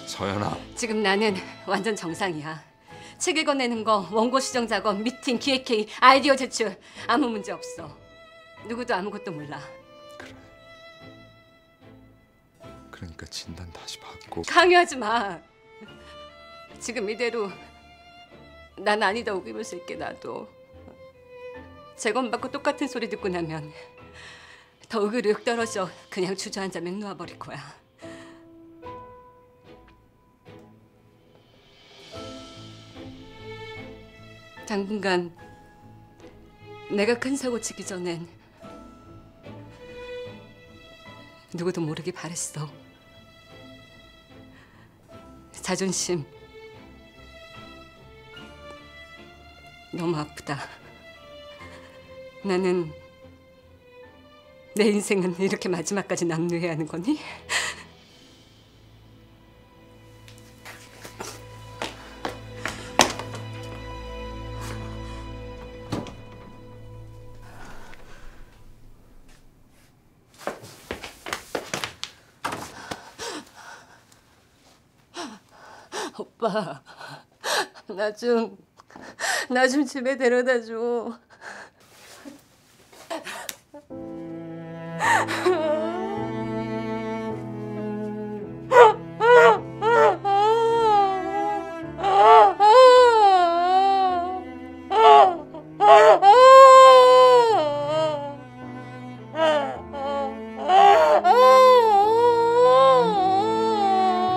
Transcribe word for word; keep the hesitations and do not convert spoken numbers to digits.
서연아. 지금 나는 완전 정상이야. 책 읽어내는 거, 원고 수정 작업, 미팅, 기획회의, 아이디어 제출 아무 문제 없어. 누구도 아무것도 몰라. 그래. 그러니까 진단 다시 받고. 강요하지 마. 지금 이대로 난 아니다 우기면서 있게 놔둬. 재검받고 똑같은 소리 듣고 나면 더 으그르 떨어져 그냥 주저앉아 맹 놓아버릴 거야. 당분간 내가 큰 사고 치기 전엔 누구도 모르게 바랬어. 자존심 너무 아프다. 나는 내 인생은 이렇게 마지막까지 남루해야 하는 거니? 오빠, 나 좀, 나 좀 집에 데려다 줘.